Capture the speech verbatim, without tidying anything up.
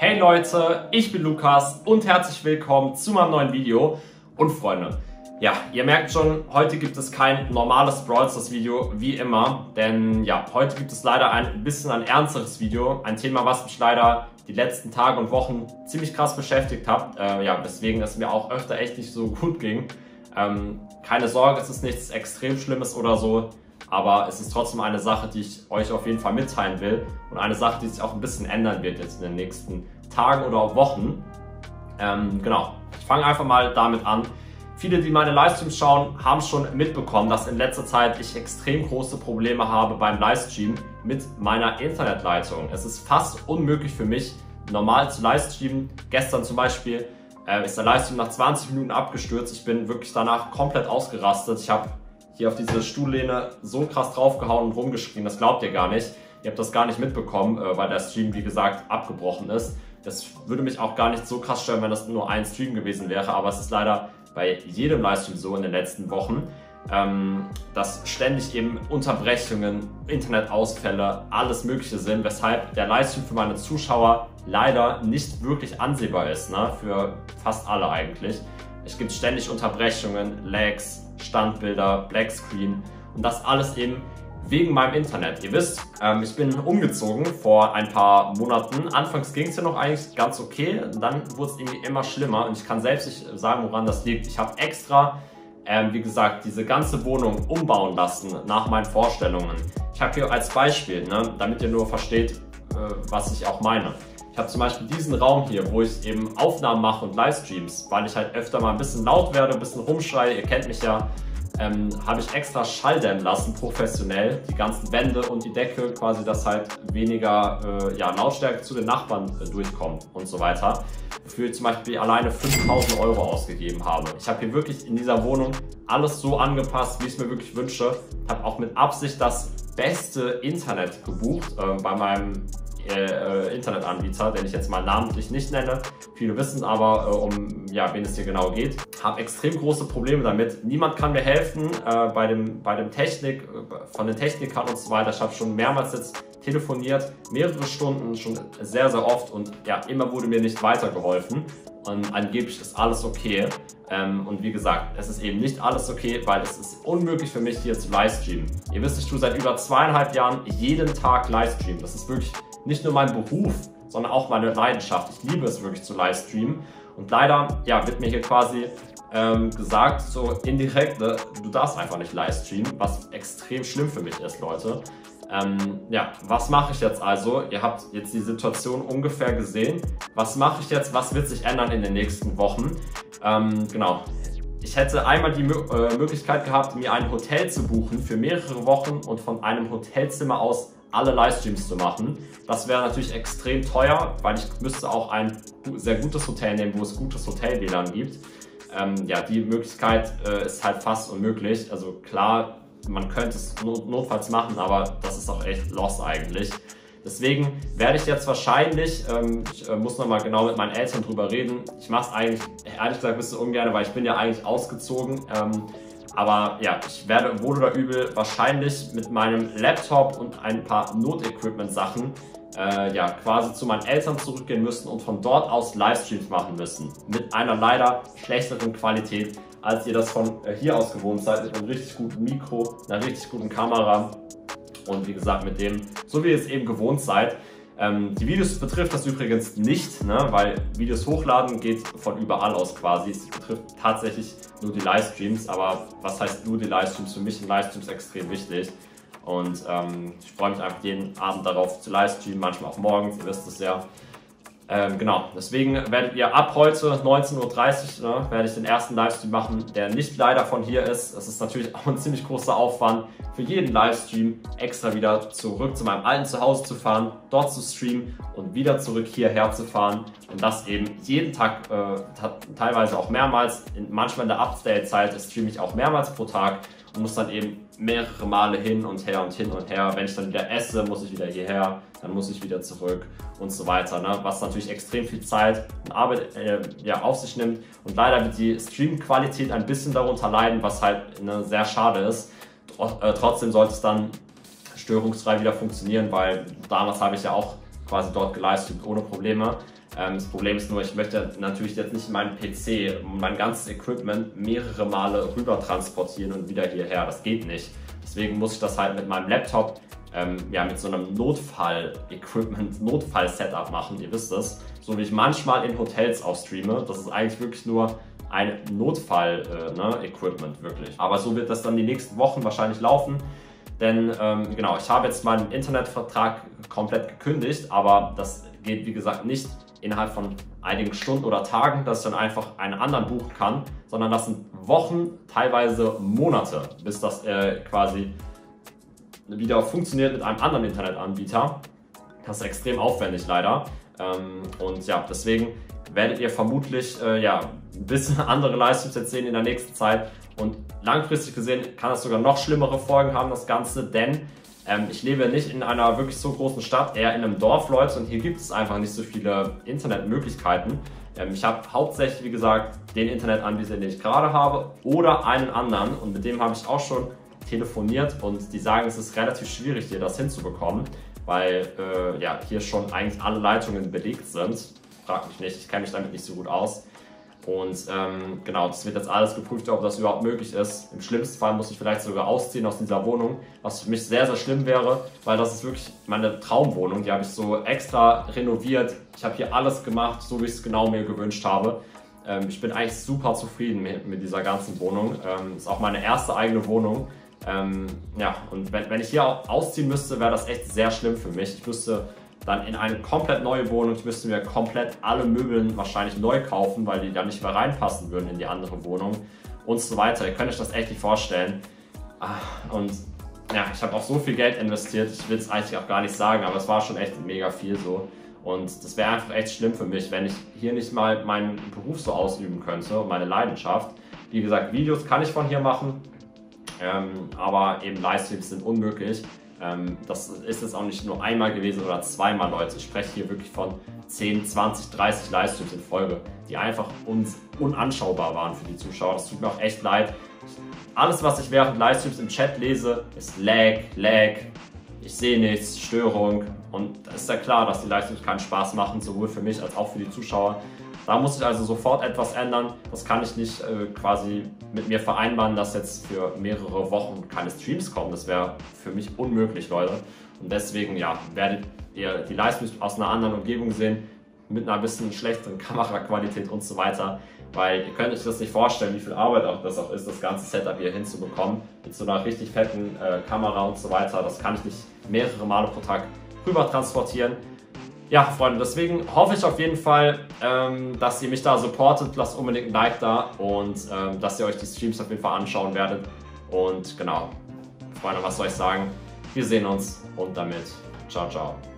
Hey Leute, ich bin Lukas und herzlich willkommen zu meinem neuen Video. Und Freunde, ja, ihr merkt schon, heute gibt es kein normales Brawl Stars Video wie immer, denn ja, heute gibt es leider ein bisschen ein ernsteres Video, ein Thema, was mich leider die letzten Tage und Wochen ziemlich krass beschäftigt hat, äh, ja, weswegen es mir auch öfter echt nicht so gut ging. Ähm, keine Sorge, es ist nichts extrem Schlimmes oder so, aber es ist trotzdem eine Sache, die ich euch auf jeden Fall mitteilen will und eine Sache, die sich auch ein bisschen ändern wird jetzt in den nächsten Tagen oder auch Wochen. Ähm, genau, ich fange einfach mal damit an. Viele, die meine Livestreams schauen, haben schon mitbekommen, dass in letzter Zeit ich extrem große Probleme habe beim Livestream mit meiner Internetleitung. Es ist fast unmöglich für mich, normal zu livestreamen. Gestern zum Beispiel äh, ist der Livestream nach zwanzig Minuten abgestürzt. Ich bin wirklich danach komplett ausgerastet. Ich habe hier auf diese Stuhllehne so krass draufgehauen und rumgeschrien, das glaubt ihr gar nicht. Ihr habt das gar nicht mitbekommen, äh, weil der Stream, wie gesagt, abgebrochen ist. Das würde mich auch gar nicht so krass stören, wenn das nur ein Stream gewesen wäre, aber es ist leider bei jedem Livestream so in den letzten Wochen, ähm, dass ständig eben Unterbrechungen, Internetausfälle, alles Mögliche sind, weshalb der Livestream für meine Zuschauer leider nicht wirklich ansehbar ist, ne? Für fast alle eigentlich. Es gibt ständig Unterbrechungen, Lags, Standbilder, Blackscreen und das alles eben wegen meinem Internet. Ihr wisst, ähm, ich bin umgezogen vor ein paar Monaten. Anfangs ging es ja noch eigentlich ganz okay, dann wurde es irgendwie immer schlimmer und ich kann selbst nicht sagen, woran das liegt. Ich habe extra, ähm, wie gesagt, diese ganze Wohnung umbauen lassen nach meinen Vorstellungen. Ich habe hier als Beispiel, ne, damit ihr nur versteht, äh, was ich auch meine. Ich habe zum Beispiel diesen Raum hier, wo ich eben Aufnahmen mache und Livestreams, weil ich halt öfter mal ein bisschen laut werde, ein bisschen rumschreie, ihr kennt mich ja. Ähm, habe ich extra Schalldämmen lassen, professionell, die ganzen Wände und die Decke, quasi, dass halt weniger äh, ja, Lautstärke zu den Nachbarn äh, durchkommt und so weiter. Wofür ich zum Beispiel alleine fünftausend Euro ausgegeben habe. Ich habe hier wirklich in dieser Wohnung alles so angepasst, wie ich es mir wirklich wünsche. Habe auch mit Absicht das beste Internet gebucht äh, bei meinem äh, Internetanbieter, den ich jetzt mal namentlich nicht nenne. Viele wissen aber, äh, um ja, wen es hier genau geht. Habe extrem große Probleme damit. Niemand kann mir helfen äh, bei dem, bei dem Technik, von den Technikern und so weiter. Ich habe schon mehrmals jetzt telefoniert, mehrere Stunden, schon sehr, sehr oft und ja, immer wurde mir nicht weitergeholfen. Und angeblich ist alles okay. Ähm, und wie gesagt, es ist eben nicht alles okay, weil es ist unmöglich für mich hier zu livestreamen. Ihr wisst, ich tue seit über zweieinhalb Jahren jeden Tag Livestreamen. Das ist wirklich nicht nur mein Beruf, sondern auch meine Leidenschaft. Ich liebe es wirklich zu livestreamen. Und leider ja, wird mir hier quasi ähm, gesagt, so indirekt, ne, du darfst einfach nicht livestreamen, was extrem schlimm für mich ist, Leute. Ähm, ja, was mache ich jetzt also? Ihr habt jetzt die Situation ungefähr gesehen. Was mache ich jetzt? Was wird sich ändern in den nächsten Wochen? Ähm, genau. Ich hätte einmal die äh, Möglichkeit gehabt, mir ein Hotel zu buchen für mehrere Wochen und von einem Hotelzimmer aus alle Livestreams zu machen. Das wäre natürlich extrem teuer, weil ich müsste auch ein sehr gutes Hotel nehmen, wo es gutes Hotel-W L A N gibt. Ähm, ja, die Möglichkeit äh, ist halt fast unmöglich. Also klar, man könnte es not notfalls machen, aber das ist auch echt lost eigentlich. Deswegen werde ich jetzt wahrscheinlich, ähm, ich äh, muss nochmal genau mit meinen Eltern drüber reden. Ich mache es eigentlich, ehrlich gesagt, ein bisschen ungern, weil ich bin ja eigentlich ausgezogen. Ähm, aber ja, ich werde wohl oder übel wahrscheinlich mit meinem Laptop und ein paar Notequipment-Sachen äh, ja, quasi zu meinen Eltern zurückgehen müssen und von dort aus Livestreams machen müssen. Mit einer leider schlechteren Qualität, als ihr das von äh, hier aus gewohnt seid, mit einem richtig guten Mikro, einer richtig guten Kamera. Und wie gesagt, mit dem, so wie ihr es eben gewohnt seid. Ähm, die Videos betrifft das übrigens nicht, ne, weil Videos hochladen geht von überall aus quasi. Es betrifft tatsächlich nur die Livestreams, aber was heißt nur die Livestreams? Für mich sind Livestreams extrem wichtig. Und ähm, ich freue mich einfach jeden Abend darauf zu livestreamen, manchmal auch morgens, ihr wisst es ja. Ähm, genau, deswegen werdet ihr ab heute neunzehn Uhr dreißig ne, werde ich den ersten Livestream machen, der nicht leider von hier ist. Das ist natürlich auch ein ziemlich großer Aufwand für jeden Livestream, extra wieder zurück zu meinem alten Zuhause zu fahren, dort zu streamen und wieder zurück hierher zu fahren. Und das eben jeden Tag, äh, teilweise auch mehrmals. In, manchmal in der Update-Zeit streame ich auch mehrmals pro Tag und muss dann eben mehrere Male hin und her und hin und her. Wenn ich dann wieder esse, muss ich wieder hierher, dann muss ich wieder zurück und so weiter, ne? Was natürlich extrem viel Zeit und Arbeit äh, ja, auf sich nimmt. Und leider wird die Stream-Qualität ein bisschen darunter leiden, was halt ne, sehr schade ist. Trotzdem sollte es dann störungsfrei wieder funktionieren, weil damals habe ich ja auch quasi dort gelivestreamt ohne Probleme. Ähm, das Problem ist nur, ich möchte natürlich jetzt nicht meinen P C, mein ganzes Equipment mehrere Male rüber transportieren und wieder hierher. Das geht nicht. Deswegen muss ich das halt mit meinem Laptop, ähm, ja, mit so einem Notfall-Equipment, Notfall-Setup machen. Ihr wisst es. So wie ich manchmal in Hotels auch streame. Das ist eigentlich wirklich nur ein Notfall-Equipment, äh, ne? wirklich. Aber so wird das dann die nächsten Wochen wahrscheinlich laufen. Denn ähm, genau, ich habe jetzt meinen Internetvertrag komplett gekündigt, aber das geht wie gesagt nicht innerhalb von einigen Stunden oder Tagen, dass ich dann einfach einen anderen buchen kann, sondern das sind Wochen, teilweise Monate, bis das äh, quasi wieder funktioniert mit einem anderen Internetanbieter. Das ist extrem aufwendig leider. Ähm, und ja, deswegen werdet ihr vermutlich äh, ja, ein bisschen andere Livestreams jetzt sehen in der nächsten Zeit. Und langfristig gesehen kann das sogar noch schlimmere Folgen haben, das Ganze, denn ähm, ich lebe nicht in einer wirklich so großen Stadt, eher in einem Dorf, Leute, und hier gibt es einfach nicht so viele Internetmöglichkeiten. Ähm, ich habe hauptsächlich, wie gesagt, den Internetanbieter, den ich gerade habe, oder einen anderen, und mit dem habe ich auch schon telefoniert und die sagen, es ist relativ schwierig, hier das hinzubekommen, weil äh, ja, hier schon eigentlich alle Leitungen belegt sind. Frag mich nicht, ich kenne mich damit nicht so gut aus. Und ähm, genau, das wird jetzt alles geprüft, ob das überhaupt möglich ist. Im schlimmsten Fall muss ich vielleicht sogar ausziehen aus dieser Wohnung, was für mich sehr, sehr schlimm wäre, weil das ist wirklich meine Traumwohnung. Die habe ich so extra renoviert. Ich habe hier alles gemacht, so wie ich es genau mir gewünscht habe. Ähm, ich bin eigentlich super zufrieden mit, mit dieser ganzen Wohnung. Ähm, ist auch meine erste eigene Wohnung. Ähm, ja, und wenn, wenn ich hier ausziehen müsste, wäre das echt sehr schlimm für mich. Ich müsste dann in eine komplett neue Wohnung, ich müsste mir komplett alle Möbel wahrscheinlich neu kaufen, weil die dann nicht mehr reinpassen würden in die andere Wohnung und so weiter. Ihr könnt euch das echt nicht vorstellen. Und ja, ich habe auch so viel Geld investiert, ich will es eigentlich auch gar nicht sagen, aber es war schon echt mega viel so. Und das wäre einfach echt schlimm für mich, wenn ich hier nicht mal meinen Beruf so ausüben könnte und meine Leidenschaft. Wie gesagt, Videos kann ich von hier machen, ähm, aber eben Livestreams sind unmöglich. Ähm, das ist jetzt auch nicht nur einmal gewesen oder zweimal, Leute. Ich spreche hier wirklich von zehn, zwanzig, dreißig Livestreams in Folge, die einfach uns unanschaubar waren für die Zuschauer. Das tut mir auch echt leid. Alles, was ich während Livestreams im Chat lese, ist Lag, Lag, ich sehe nichts, Störung. Und es ist ja klar, dass die Livestreams keinen Spaß machen, sowohl für mich als auch für die Zuschauer. Da muss ich also sofort etwas ändern. Das kann ich nicht äh, quasi mit mir vereinbaren, dass jetzt für mehrere Wochen keine Streams kommen. Das wäre für mich unmöglich, Leute. Und deswegen, ja, werdet ihr die Livestreams aus einer anderen Umgebung sehen, mit einer bisschen schlechteren Kameraqualität und so weiter. Weil ihr könnt euch das nicht vorstellen, wie viel Arbeit auch das auch ist, das ganze Setup hier hinzubekommen. Mit so einer richtig fetten äh, Kamera und so weiter. Das kann ich nicht mehrere Male pro Tag rüber transportieren. Ja, Freunde, deswegen hoffe ich auf jeden Fall, ähm, dass ihr mich da supportet. Lasst unbedingt ein Like da und ähm, dass ihr euch die Streams auf jeden Fall anschauen werdet. Und genau, Freunde, was soll ich sagen? Wir sehen uns und damit ciao, ciao.